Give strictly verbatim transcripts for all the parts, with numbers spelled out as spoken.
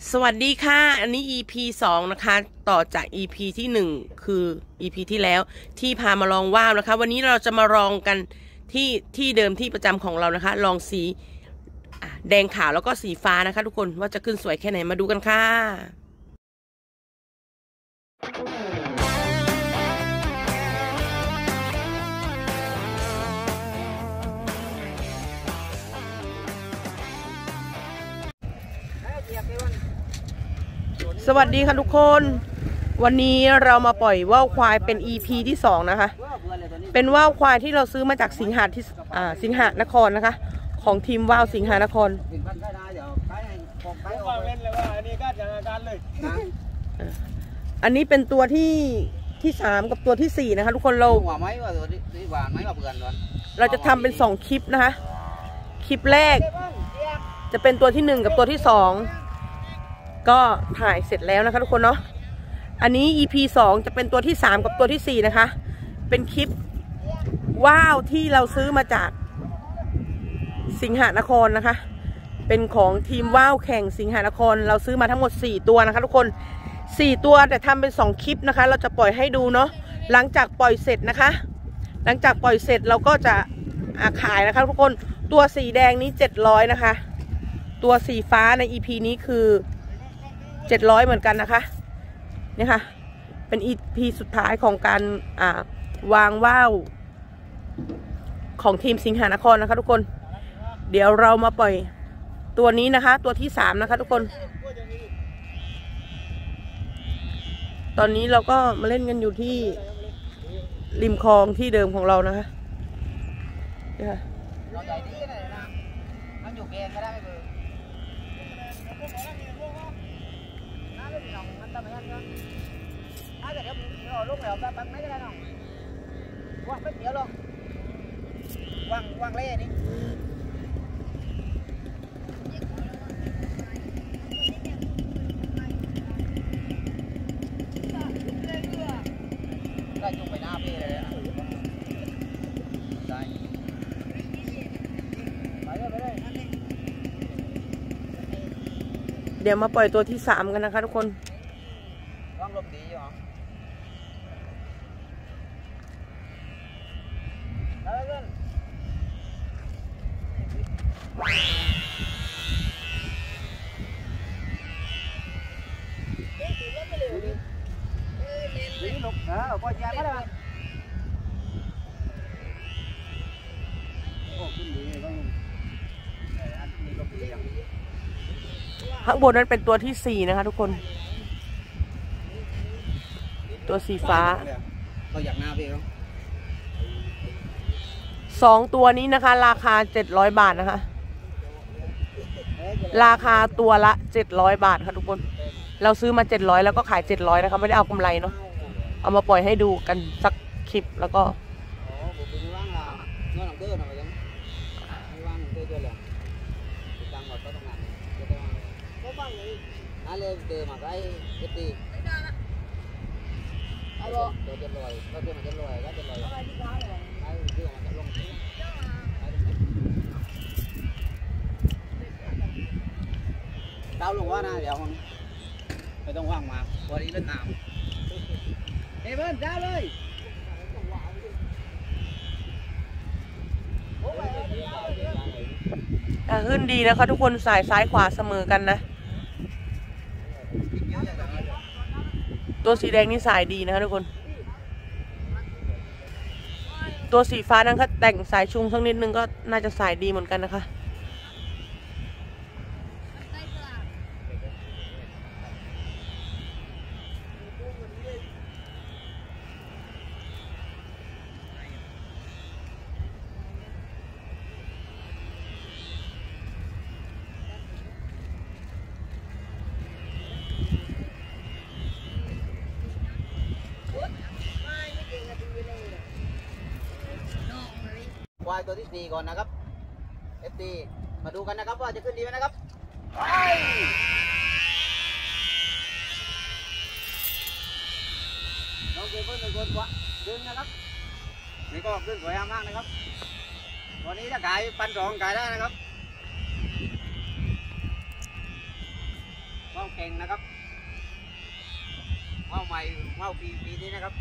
สวัสดีค่ะอันนี้ อี พี สองนะคะต่อจาก อี พี ที่หนึ่งคือ อี พี ที่แล้วที่พามาลองว่าวนะคะวันนี้เราจะมาลองกันที่ที่เดิมที่ประจำของเรานะคะลองสีแดงขาวแล้วก็สีฟ้านะคะทุกคนว่าจะขึ้นสวยแค่ไหนมาดูกันค่ะสวัสดีค่ะทุกคนวันนี้เรามาปล่อยว่าวควายเป็น อี พี ที่สองนะคะเป็นว่าวควายที่เราซื้อมาจากสิงหาที่อ่าสิงหานครนะคะของทีมว่าวสิงหานครอันนี้เป็นตัวที่ที่สามกับตัวที่สี่นะคะทุกคนเราเราจะทำเป็นสองคลิปนะคะคลิปแรกจะเป็นตัวที่หนึ่งกับตัวที่สองก็ถ่ายเสร็จแล้วนะคะทุกคนเนาะอันนี้ อี พี สองจะเป็นตัวที่สามกับตัวที่สี่นะคะเป็นคลิปว่าวที่เราซื้อมาจากสิงหานครนะคะเป็นของทีมว่าวแข่งสิงหานครเราซื้อมาทั้งหมดสี่ตัวนะคะทุกคนสี่ตัวแต่ทำเป็นสองคลิปนะคะเราจะปล่อยให้ดูเนาะหลังจากปล่อยเสร็จนะคะหลังจากปล่อยเสร็จเราก็จะขายนะคะทุกคนตัวสีแดงนี้เจ็ดร้อยนะคะตัวสีฟ้าใน อี พี นี้คือเจ็ดร้อยเหมือนกันนะคะนี่ค่ะเป็น อี พี สุดท้ายของการอ่าวางว่าวของทีมสิงหานครนะคะทุกคนเดี๋ยวเรามาปล่อยตัวนี้นะคะตัวที่สามนะคะทุกคนตอนนี้เราก็มาเล่นกันอยู่ที่ริมคลองที่เดิมของเรานะคะนี่ค่ะ lúc nào ta bắn mấy cái đây không quăng mấy nhựa luôn quăng quăng lấy đi đây chung phải na về đây đây phải đây phải đây เดี๋ยวมาปล่อยตัวที่สามกันนะคะทุกคน quăng lùm đi chứ hả ข้างบนนั้นเป็นตัวที่สี่นะคะทุกคนตัวสีฟ้าสองตัวนี้นะคะราคาเจ็ดร้อยบาทนะคะราคาตัวละเจ็ดร้อยบาทค่ะทุกคนเราซื้อมาเจ็ดร้อยแล้วก็ขายเจ็ดร้อยนะคะไม่ได้เอากำไรเนาะเอามาปล่อยให้ดูกันสักคลิปแล้วก็ lên từ mà cái cái gì alo để chân lồi có kia mà chân lồi cái chân lồi cái kia mà chân lông đau luôn quá nè dạo không phải đông hoàng mà qua đi lên nào em ơi raเลยขึ้นดีนะคะทุกคนสายซ้ายขวาเสมอกันนะตัวสีแดงนี่สายดีนะคะทุกคนตัวสีฟ้านั้นก็แต่งสายชุงสักนิดนึงก็น่าจะสายดีเหมือนกันนะคะควายตัวที่สี่ก่อนนะครับ เอฟ ซี มาดูกันนะครับว่าจะขึ้นดีไหมนะครับน้องเกมเพิ่มหนึ่งคนวะดึงนะครับนี่ก็ขึ้นสวยมากนะครับวันนี้ถ้าขายพันสองขายได้นะครับ ว่าาวเก่งนะครับว่าวใหม่ว่าวปีปีนี้นะครับ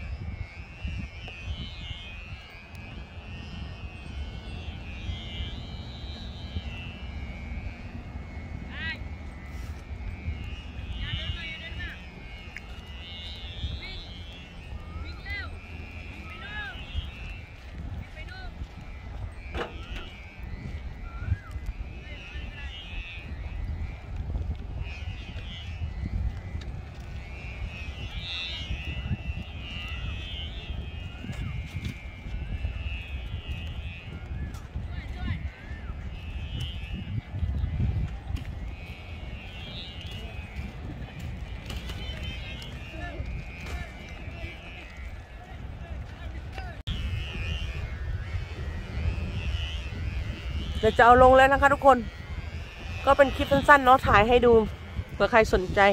เดี๋ยวจะเอาลงแล้วนะคะทุกคนก็เป็นคลิปสั้นๆเนาะถ่ายให้ดูเผื่อใครสนใจ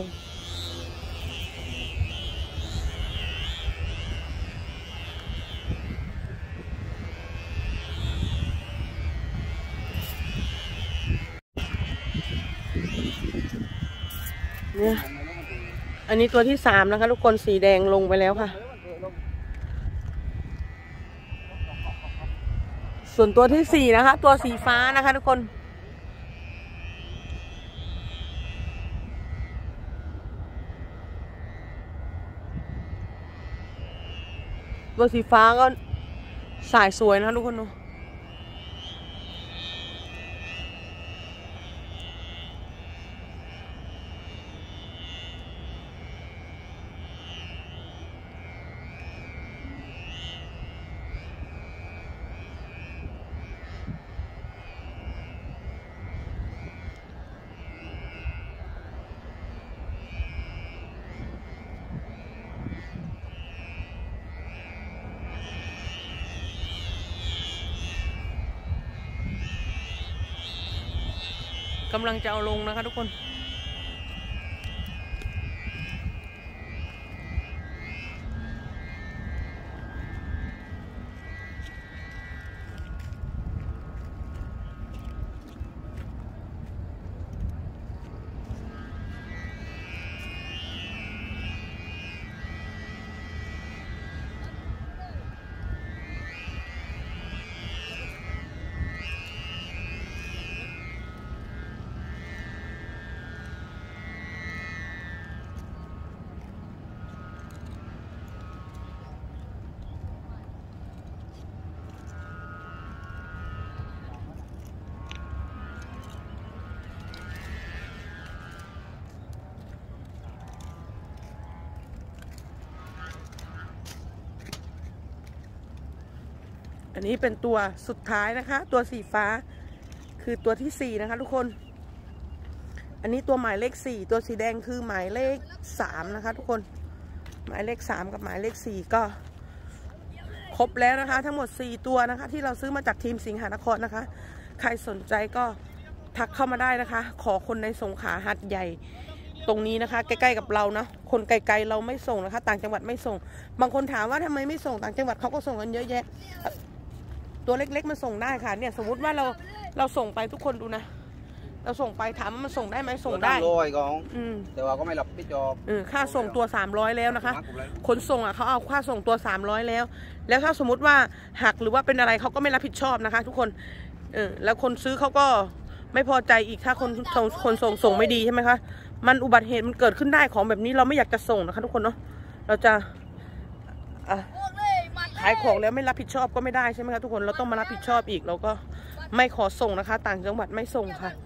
เนี่ยอันนี้ตัวที่สามนะคะทุกคนสีแดงลงไปแล้วค่ะส่วนตัวที่สี่นะคะตัวสีฟ้านะคะทุกคนตัวสีฟ้าก็สายสวยนะคะทุกคนเนาะกำลังจะเอาลงนะคะทุกคนอันนี้เป็นตัวสุดท้ายนะคะตัวสีฟ้าคือตัวที่สี่นะคะทุกคนอันนี้ตัวหมายเลขสี่ตัวสีแดงคือหมายเลขสามนะคะทุกคนหมายเลขสามกับหมายเลขสี่ก็ครบแล้วนะคะทั้งหมดสี่ตัวนะคะที่เราซื้อมาจากทีมสิงหานครนะคะใครสนใจก็ทักเข้ามาได้นะคะขอคนในสงขลาหัดใหญ่ตรงนี้นะคะใกล้ๆกับเรานะคนไกลๆเราไม่ส่งนะคะต่างจังหวัดไม่ส่งบางคนถามว่าทำไมไม่ส่งต่างจังหวัดเขาก็ส่งกันเยอะแยะตัวเล็กๆมันส่งได้ค่ะเนี่ยสมมุติว่าเราเราส่งไปทุกคนดูนะเราส่งไปถามว่ามันส่งได้ไหมส่งได้ลอยกองอืมแต่ว่าก็ไม่หลับพี่จอบเออค่าส่งตัวสามร้อยแล้วนะคะขนส่งอ่ะเขาเอาค่าส่งตัวสามร้อยแล้วแล้วถ้าสมมุติว่าหักหรือว่าเป็นอะไรเขาก็ไม่รับผิดชอบนะคะทุกคนเออแล้วคนซื้อเขาก็ไม่พอใจอีกถ้าคนส่งคนส่งส่งไม่ดีใช่ไหมคะมันอุบัติเหตุมันเกิดขึ้นได้ของแบบนี้เราไม่อยากจะส่งนะคะทุกคนเนาะเราจะอ่ะขายของแล้วไม่รับผิดชอบก็ไม่ได้ใช่ไหมคะทุกคนเราต้องมารับผิดชอบอีกเราก็ไม่ขอส่งนะคะต่างจังหวัดไม่ส่งค่ะ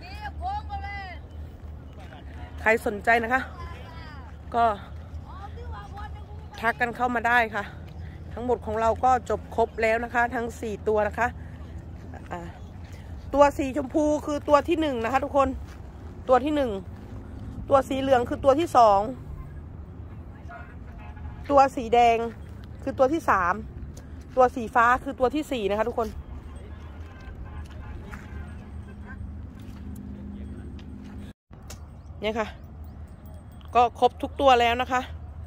ใครสนใจนะคะก็ทักกันเข้ามาได้ค่ะทั้งหมดของเราก็จบครบแล้วนะคะทั้งสี่ตัวนะคะอ่าตัวสีชมพูคือตัวที่หนึ่งนะคะทุกคนตัวที่หนึ่งตัวสีเหลืองคือตัวที่สองตัวสีแดงคือตัวที่สามตัวสีฟ้าคือตัวที่สี่นะคะทุกคนเนี่ยค่ะก็ครบทุกตัวแล้วนะคะ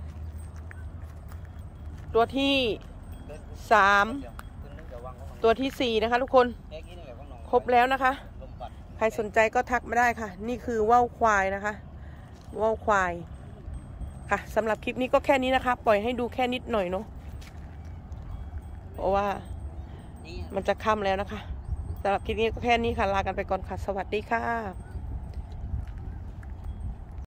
ตัวที่สามตัวที่สี่นะคะทุกคนครบแล้วนะคะใครสนใจก็ทักมาได้ค่ะนี่คือว่าวควายนะคะว่าวควายค่ะสำหรับคลิปนี้ก็แค่นี้นะคะ ปล่อยให้ดูแค่นิดหน่อยเนาะเพราะว่ามันจะค่ำแล้วนะคะสำหรับคลิปนี้ก็แค่นี้ค่ะลากันไปก่อนค่ะสวัสดีค่ะ